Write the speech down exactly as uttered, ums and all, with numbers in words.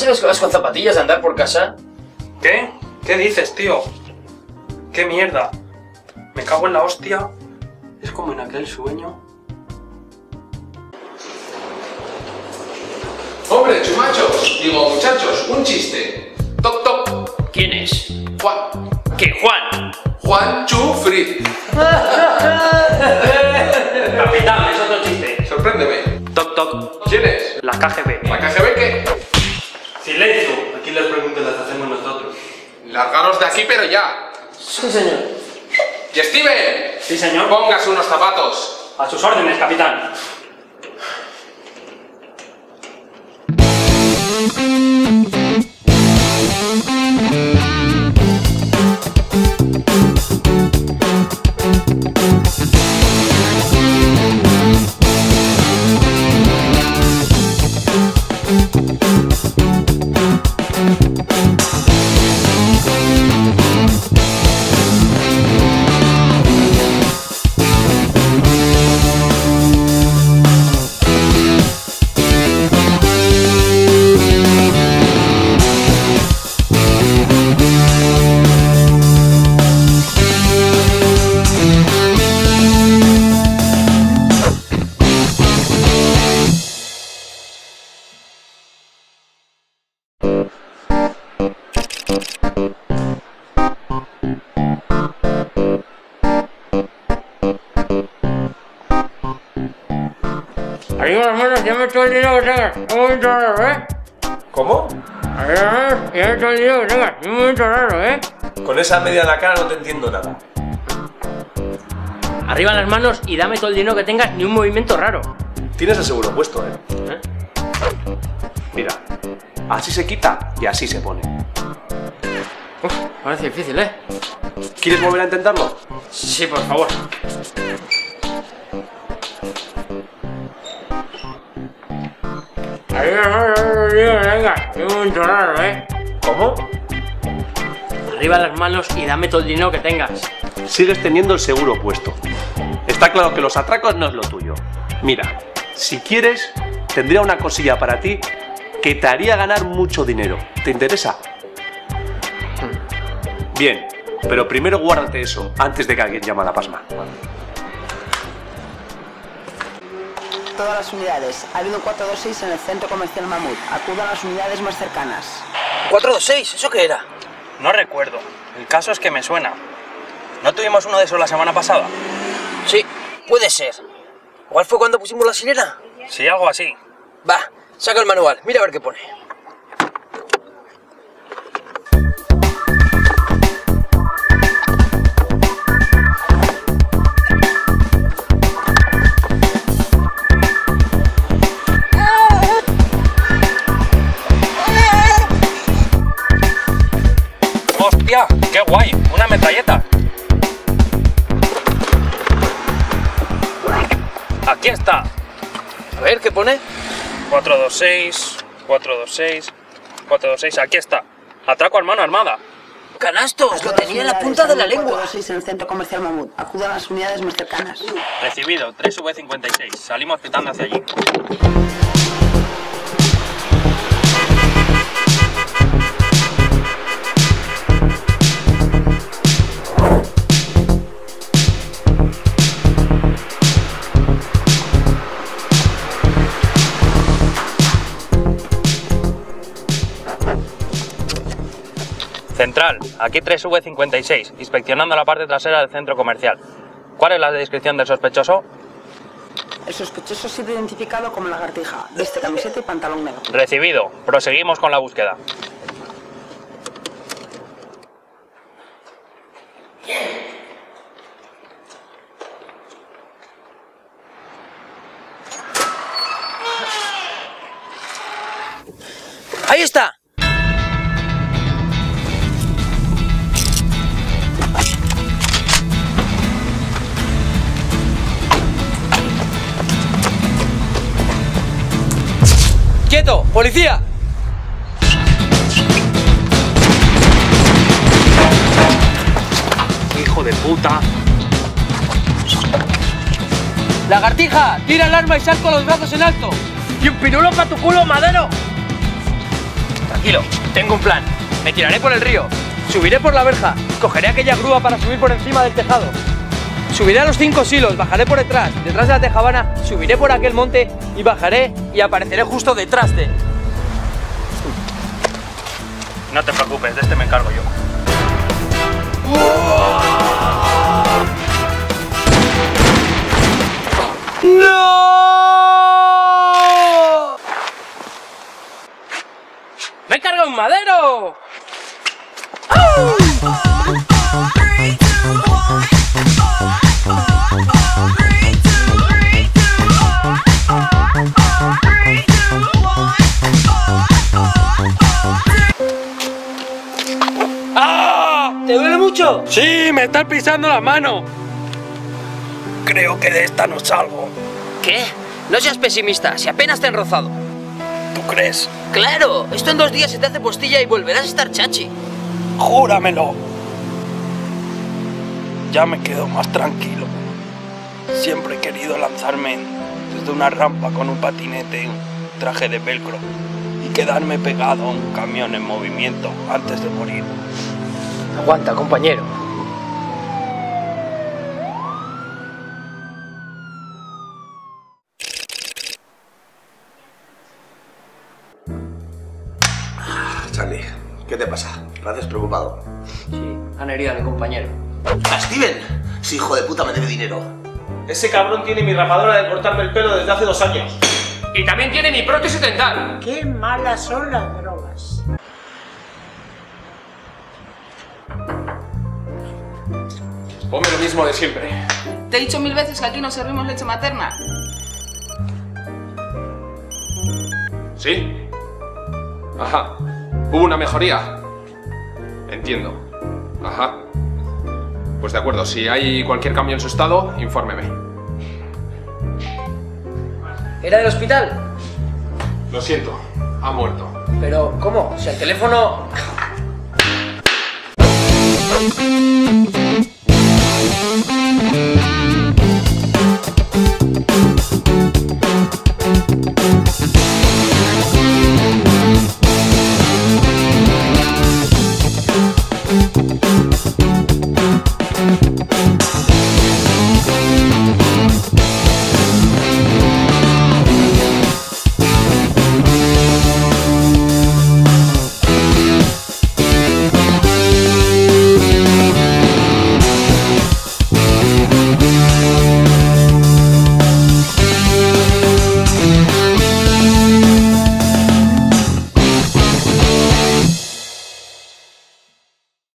sabes que vas con zapatillas de andar por casa? ¿Qué? ¿Qué dices, tío? ¿Qué mierda? Me cago en la hostia. Es como en aquel sueño. Hombre, chumachos, digo, muchachos, un chiste. Toc, toc. ¿Quién es? Juan. ¿Qué, Juan? Juan Chufri. Capitán, es otro chiste. Sorpréndeme. Toc, toc. ¿Quién es? La K G B. ¿La K G B qué? Silencio. Aquí las preguntas las hacemos nosotros. Largaros de aquí, pero ya. Sí, señor. Y Steven, Sí, señor. póngase unos zapatos. A sus órdenes, capitán. Arriba las manos, ya me todo el dinero que tengas. Un momento raro, ¿eh? ¿Cómo? Arriba las manos, ya me todo el dinero que tengas. Un momento raro, ¿eh? Con esa media en la cara no te entiendo nada. Arriba las manos y dame todo el dinero que tengas, ni un movimiento raro. Tienes el seguro puesto, ¿eh? ¿Eh? Mira, así se quita y así se pone. Uf, parece difícil, ¿eh? ¿Quieres volver a intentarlo? Sí, por favor. Arriba las manos, ya me todo el dinero que tengas. Ni un momento raro, ¿eh? ¿Cómo? Arriba las manos y dame todo el dinero que tengas. Sigues teniendo el seguro puesto. Está claro que los atracos no es lo tuyo. Mira, si quieres, tendría una cosilla para ti que te haría ganar mucho dinero. ¿Te interesa? Bien, pero primero guárdate eso antes de que alguien llame a la pasma. Todas las unidades. Ha habido cuatro dos seis en el centro comercial Mamut. Acudan a las unidades más cercanas. cuatro dos seis, ¿eso qué era? No recuerdo. El caso es que me suena. ¿No tuvimos uno de esos la semana pasada? Sí, puede ser. ¿Igual fue cuando pusimos la sirena? Sí, algo así. Va, saca el manual, mira a ver qué pone. ¡Hostia! ¡Qué guay! ¡Una metralleta! Aquí está. A ver qué pone. cuatro dos seis, cuatro dos seis, cuatro dos seis, aquí está. Atraco a mano armada. Canastos, lo tenía en la punta de la lengua. cuatro dos seis en el centro comercial Mamut. Acudan a las unidades más cercanas. Recibido, tres V cincuenta y seis. Salimos pitando hacia allí. Central, aquí tres V cincuenta y seis, inspeccionando la parte trasera del centro comercial. ¿Cuál es la descripción del sospechoso? El sospechoso ha sido identificado como Lagartija. Viste camiseta y pantalón negro. Recibido, proseguimos con la búsqueda. ¡Ahí está! ¡Quieto! ¡Policía! ¡Hijo de puta! ¡Lagartija! ¡Tira el arma y sal con los brazos en alto! ¡Y un pirulo para tu culo, Madero! Tranquilo, tengo un plan. Me tiraré por el río, subiré por la verja, cogeré aquella grúa para subir por encima del tejado. Subiré a los cinco silos, bajaré por detrás, detrás de la tejabana, subiré por aquel monte y bajaré y apareceré justo detrás de él. No te preocupes, de este me encargo yo. ¡No! ¡Me he cargado un madero! ¡Ah! ¿Te duele mucho? ¡Sí! ¡Me estás pisando la mano! Creo que de esta no salgo. ¿Qué? No seas pesimista, si apenas te han rozado. ¿Tú crees? ¡Claro! Esto en dos días se te hace postilla y volverás a estar chachi. ¡Júramelo! Ya me quedo más tranquilo. Siempre he querido lanzarme desde una rampa con un patinete, un traje de velcro y quedarme pegado a un camión en movimiento antes de morir. Aguanta, compañero. Charlie, ¿qué te pasa? Pareces preocupado. Sí, han herido a mi compañero. ¡A Steven! ¡Sí, hijo de puta, me debe dinero! Ese cabrón tiene mi rapadora de cortarme el pelo desde hace dos años. Y también tiene mi prótesis dental. Qué malas son las drogas. Ponme lo mismo de siempre. Te he dicho mil veces que aquí no servimos leche materna. ¿Sí? Ajá. ¿Hubo una mejoría? Entiendo. Ajá. Pues de acuerdo, si hay cualquier cambio en su estado, infórmeme. ¿Era del hospital? Lo siento, ha muerto. Pero, ¿cómo? Si el teléfono...